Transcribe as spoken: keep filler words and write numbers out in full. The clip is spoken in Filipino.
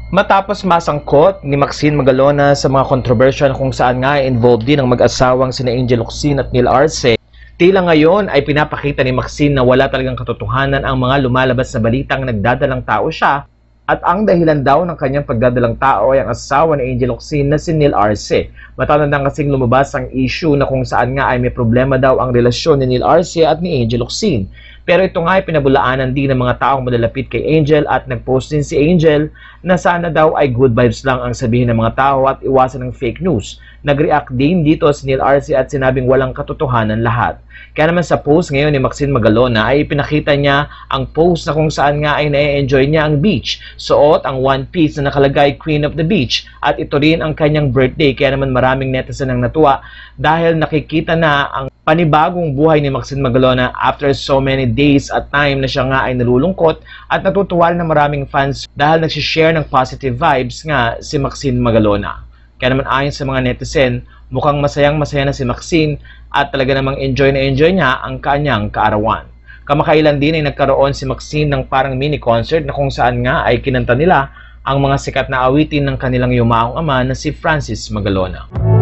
Matapos masangkot ni Maxine Magalona sa mga kontrobersya kung saan nga involved din ang mag-asawang sina Angel Locsin at Neil Arce, tila ngayon ay pinapakita ni Maxine na wala talagang katotohanan ang mga lumalabas na balitang nagdadalang tao siya at ang dahilan daw ng kanyang pagdadalang tao ay ang asawa ni Angel Locsin na si Neil Arce. Mataon na kasing lumabas ang issue na kung saan nga ay may problema daw ang relasyon ni Neil Arce at ni Angel Locsin. Pero ito nga ay pinabulaanan din ng mga taong malalapit kay Angel at nag-post din si Angel na sana daw ay good vibes lang ang sabihin ng mga tao at iwasan ng fake news. Nag-react din dito si Neil Arce at sinabing walang katotohanan lahat. Kaya naman sa post ngayon ni Maxine Magalona ay pinakita niya ang post na kung saan nga ay na-enjoy niya ang beach. Suot ang one piece na nakalagay Queen of the Beach at ito rin ang kanyang birthday. Kaya naman maraming netizen ang natuwa dahil nakikita na ang panibagong buhay ni Maxine Magalona after so many days at time na siya nga ay nalulungkot at natutuwa na maraming fans dahil nagsishare ng positive vibes nga si Maxine Magalona. Kaya naman ayon sa mga netizen, mukhang masayang masaya na si Maxine at talaga namang enjoy na enjoy niya ang kanyang kaarawan. Kamakailan din ay nagkaroon si Maxine ng parang mini concert na kung saan nga ay kinanta nila ang mga sikat na awitin ng kanilang yumaong ama na si Francis Magalona.